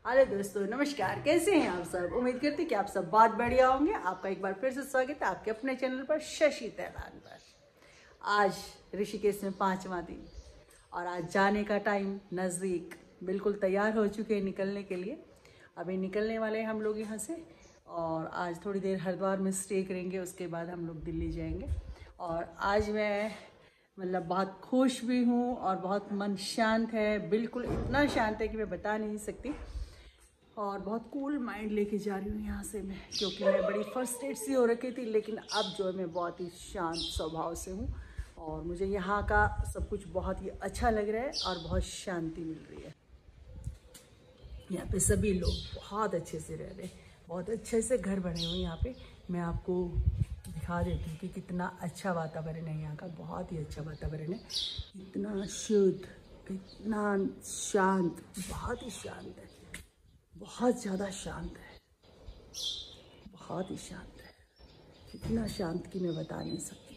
Hello दोस्तों, नमस्कार। कैसे हैं आप सब? उम्मीद करती हूँ कि आप सब बहुत बढ़िया होंगे। आपका एक बार फिर से स्वागत है आपके अपने चैनल पर, शशि तैलान पर। आज ऋषिकेश में 5वां दिन और आज जाने का टाइम नज़दीक, बिल्कुल तैयार हो चुके हैं निकलने के लिए। अभी निकलने वाले हैं हम लोग यहाँ से और आज थोड़ी देर हरिद्वार में स्टे करेंगे, उसके बाद हम लोग दिल्ली जाएंगे। और आज मैं बहुत खुश भी हूँ और बहुत मन शांत है, बिल्कुल इतना शांत है कि मैं बता नहीं सकती। और बहुत कूल माइंड लेके जा रही हूँ यहाँ से मैं, क्योंकि मैं बड़ी फर्स्ट्रेट सी हो रखी थी, लेकिन अब जो है मैं बहुत ही शांत स्वभाव से हूँ और मुझे यहाँ का सब कुछ बहुत ही अच्छा लग रहा है और बहुत शांति मिल रही है। यहाँ पे सभी लोग बहुत अच्छे से रह रहे हैं, बहुत अच्छे से घर बने हुए यहाँ पे। मैं आपको दिखा देती हूँ कि कितना अच्छा वातावरण है यहाँ का, बहुत ही अच्छा वातावरण है। इतना शुद्ध, इतना शांत, बहुत ही शांत है, बहुत ज़्यादा शांत है, बहुत ही शांत है। इतना शांत कि मैं बता नहीं सकती।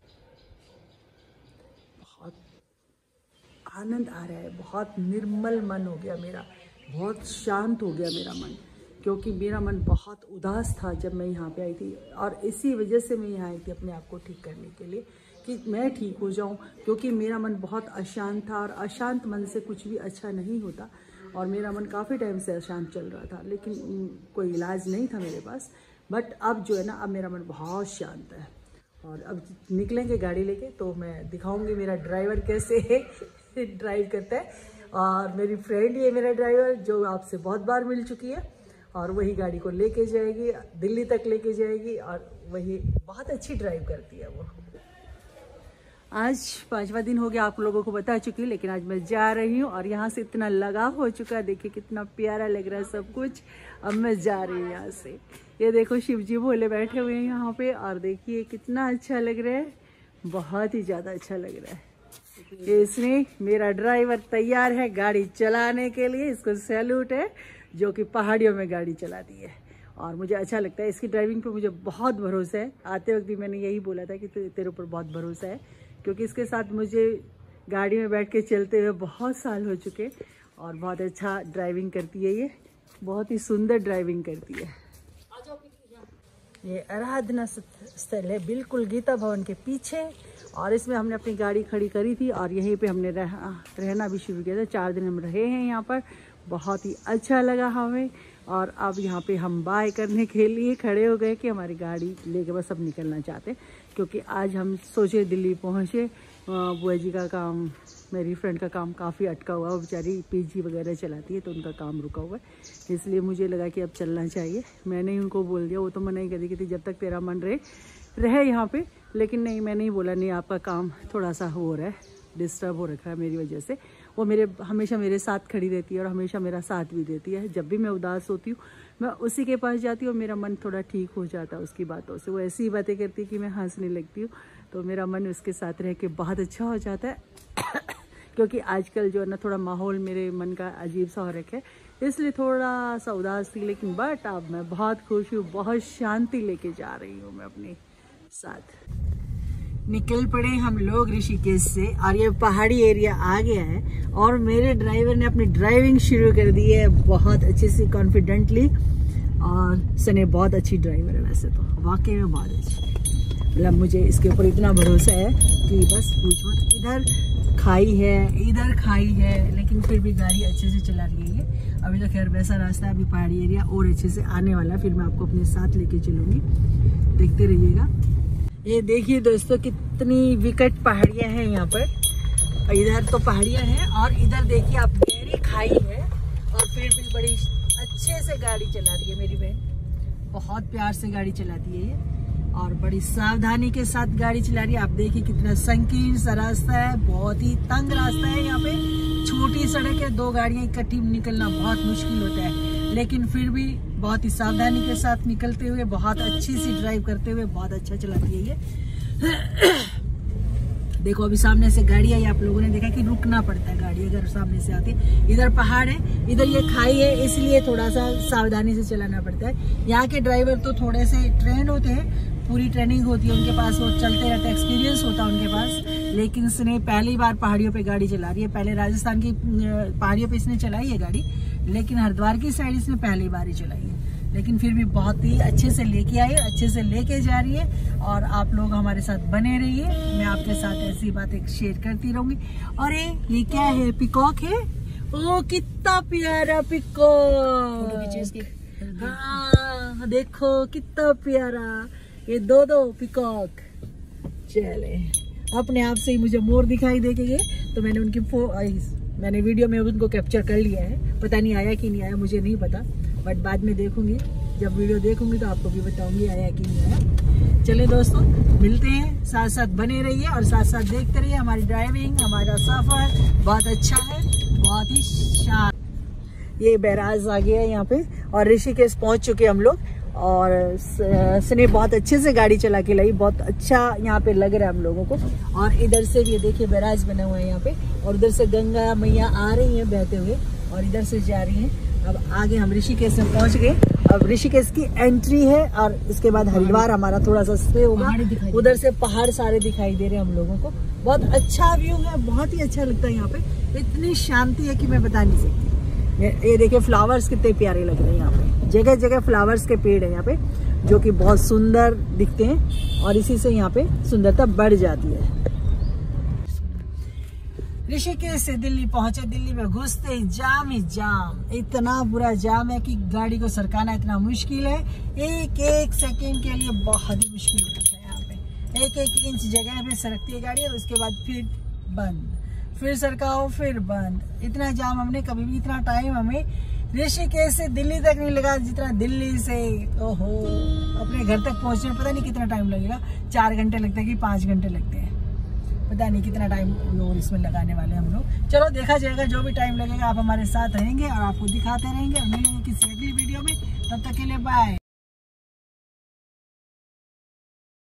बहुत आनंद आ रहा है, बहुत निर्मल मन हो गया मेरा, बहुत शांत हो गया मेरा मन, क्योंकि मेरा मन बहुत उदास था जब मैं यहाँ पे आई थी। और इसी वजह से मैं यहाँ आई थी अपने आप को ठीक करने के लिए, कि मैं ठीक हो जाऊँ, क्योंकि मेरा मन बहुत अशांत था और अशांत मन से कुछ भी अच्छा नहीं होता। और मेरा मन काफ़ी टाइम से अशांत चल रहा था, लेकिन कोई इलाज नहीं था मेरे पास। बट अब जो है ना, अब मेरा मन बहुत शांत है। और अब निकलेंगे गाड़ी लेके, तो मैं दिखाऊंगी मेरा ड्राइवर कैसे ड्राइव करता है। और मेरी फ्रेंड ही है मेरा ड्राइवर, जो आपसे बहुत बार मिल चुकी है, और वही गाड़ी को लेके जाएगी, दिल्ली तक लेके जाएगी। और वही बहुत अच्छी ड्राइव करती है वो। आज 5वां दिन हो गया, आप लोगों को बता चुकी, लेकिन आज मैं जा रही हूँ और यहाँ से इतना लगाव हो चुका है। देखिए कितना प्यारा लग रहा है सब कुछ। अब मैं जा रही हूँ यहाँ से। ये देखो शिव जी भोले बैठे हुए हैं यहाँ पे, और देखिए कितना अच्छा लग रहा है, बहुत ही ज़्यादा अच्छा लग रहा है। इसमें मेरा ड्राइवर तैयार है गाड़ी चलाने के लिए, इसको सैल्यूट है, जो कि पहाड़ियों में गाड़ी चलाती है। और मुझे अच्छा लगता है, इसकी ड्राइविंग पे मुझे बहुत भरोसा है। आते वक्त भी मैंने यही बोला था कि तेरे ऊपर बहुत भरोसा है, क्योंकि इसके साथ मुझे गाड़ी में बैठ के चलते हुए बहुत साल हो चुके और बहुत अच्छा ड्राइविंग करती है। ये बहुत ही सुंदर ड्राइविंग करती है। ये आराधना स्थल है बिल्कुल गीता भवन के पीछे, और इसमें हमने अपनी गाड़ी खड़ी करी थी और यहीं पे हमने रहना भी शुरू किया था। 4 दिन हम रहे हैं यहाँ पर, बहुत ही अच्छा लगा हमें। और अब यहाँ पे हम बाय करने के लिए खड़े हो गए कि हमारी गाड़ी लेके बस अब निकलना चाहते हैं, क्योंकि आज हम सोचे दिल्ली पहुँचे। बुआ जी का काम, मेरी फ्रेंड का काम काफ़ी अटका हुआ है, वो बेचारी पीजी वगैरह चलाती है, तो उनका काम रुका हुआ है। इसलिए मुझे लगा कि अब चलना चाहिए। मैंने ही उनको बोल दिया, वो तो मना ही कर दी कि जब तक तेरा मन रहे यहाँ पे। लेकिन नहीं, मैंने ही बोला नहीं, आपका काम थोड़ा सा हो रहा है, डिस्टर्ब हो रखा है मेरी वजह से। वो हमेशा मेरे साथ खड़ी रहती है और हमेशा मेरा साथ भी देती है। जब भी मैं उदास होती हूँ, मैं उसी के पास जाती हूँ और मेरा मन थोड़ा ठीक हो जाता है उसकी बातों से। वो ऐसी ही बातें करती है कि मैं हंसने लगती हूँ, तो मेरा मन उसके साथ रह के बहुत अच्छा हो जाता है। क्योंकि आजकल जो है ना, थोड़ा माहौल मेरे मन का अजीब सा हो रखा है, इसलिए थोड़ा सा उदास थी। लेकिन बट अब मैं बहुत खुश हूँ, बहुत शांति लेके जा रही हूँ मैं अपने साथ। निकल पड़े हम लोग ऋषिकेश से, और ये पहाड़ी एरिया आ गया है और मेरे ड्राइवर ने अपनी ड्राइविंग शुरू कर दी है बहुत अच्छे से, कॉन्फिडेंटली। और सने बहुत अच्छी ड्राइवर है वैसे तो, वाकई में बहुत अच्छी। मतलब मुझे इसके ऊपर इतना भरोसा है कि बस पूछो मत। इधर खाई है, लेकिन फिर भी गाड़ी अच्छे से चला रही है। अभी तो खैर वैसा रास्ता है, अभी पहाड़ी एरिया और अच्छे से आने वाला है। फिर मैं आपको अपने साथ लेके चलूँगी, देखते रहिएगा। ये देखिए दोस्तों, कितनी विकट पहाड़ियाँ हैं यहाँ पर। इधर तो पहाड़ियाँ हैं और इधर देखिए आप, गहरी खाई है, और फिर भी बड़ी अच्छे से गाड़ी चला रही है मेरी बहन। बहुत प्यार से गाड़ी चलाती है ये, और बड़ी सावधानी के साथ गाड़ी चला रही है। आप देखिए कितना संकीर्ण सा रास्ता है, बहुत ही तंग रास्ता है यहाँ पे। छोटी सड़क है, 2 गाड़ियाँ इकट्ठी निकलना बहुत मुश्किल होता है, लेकिन फिर भी बहुत ही सावधानी के साथ निकलते हुए, बहुत अच्छी सी ड्राइव करते हुए बहुत अच्छा चलाती है ये। देखो अभी सामने से गाड़ी आई, आप लोगों ने देखा कि रुकना पड़ता है गाड़ी अगर सामने से आती। इधर पहाड़ है, इधर ये खाई है, इसलिए थोड़ा सा सावधानी से चलाना पड़ता है। यहाँ के ड्राइवर तो थोड़े से ट्रेंड होते हैं, पूरी ट्रेनिंग होती है उनके पास, वो चलते रहते, एक्सपीरियंस होता है उनके पास। लेकिन इसने पहली बार पहाड़ियों पे गाड़ी चला रही है। पहले राजस्थान की पहाड़ियों पे इसने चलाई है गाड़ी, लेकिन हरिद्वार की साइड इसने पहली बार ही चलाई है, लेकिन फिर भी बहुत ही अच्छे से लेके आई, अच्छे से लेके जा रही है। और आप लोग हमारे साथ बने रहिए, मैं आपके साथ ऐसी बातें शेयर करती रहूंगी। और ये क्या है, पिकॉक है। ओ कितना प्यारा पिकॉक, हाँ देखो कितना प्यारा, ये दो पिकॉक। चले अपने आप से ही मुझे मोर दिखाई दे गए, तो मैंने मैंने वीडियो में उनको कैप्चर कर लिया है। पता नहीं आया कि नहीं आया, मुझे नहीं पता, बट बाद में देखूंगी, जब वीडियो देखूंगी तो आपको भी बताऊंगी आया कि नहीं आया। चले दोस्तों, मिलते हैं, साथ साथ बने रहिए और साथ साथ देखते रहिए। हमारी ड्राइविंग, हमारा सफर बहुत अच्छा है, बहुत ही शानदार। ये बैराज आ गया है यहाँ पे, और ऋषिकेश पहुंच चुके हम लोग। और स्ने बहुत अच्छे से गाड़ी चला के लाई, बहुत अच्छा यहाँ पे लग रहा है हम लोगों को। और इधर से भी देखिए बैराज बना हुआ है यहाँ पे, और उधर से गंगा मैया आ रही है बहते हुए, और इधर से जा रही हैं। अब आगे हम ऋषिकेश में पहुंच गए। अब ऋषिकेश की एंट्री है, और इसके बाद हरिद्वार हमारा थोड़ा सा स्टे होगा। उधर से पहाड़ सारे दिखाई दे रहे हैं हम लोगों को, बहुत अच्छा व्यू है, बहुत ही अच्छा लगता है यहाँ पे। इतनी शांति है कि मैं बता नहीं सकती। ये देखिए फ्लावर्स कितने प्यारे लग रहे हैं यहाँ पे, जगह जगह फ्लावर्स के पेड़ है यहाँ पे, जो कि बहुत सुंदर दिखते हैं, और इसी से यहाँ पे सुंदरता बढ़ जाती है। ऋषिकेश से दिल्ली पहुंचे, दिल्ली में घुसते ही जाम ही जाम, इतना बुरा जाम है कि गाड़ी को सरकाना इतना मुश्किल है। एक एक सेकेंड के लिए बहुत ही मुश्किल होता है यहाँ पे। एक एक इंच जगह पे सरकती है गाड़ी, और उसके बाद फिर बंद, फिर सरकाओ, फिर बंद। इतना जाम हमने कभी भी, इतना टाइम हमें ऋषिकेश से दिल्ली तक नहीं लगा जितना दिल्ली से ओहो अपने घर तक पहुंचने में पता नहीं कितना टाइम लगेगा। 4 घंटे लगते हैं कि 5 घंटे लगते हैं, पता नहीं कितना टाइम लोग इसमें लगाने वाले हम लोग। चलो देखा जाएगा, जो भी टाइम लगेगा आप हमारे साथ रहेंगे और आपको दिखाते रहेंगे, और मिलेंगे किसी अगली वीडियो में। तब तक के लिए बाय।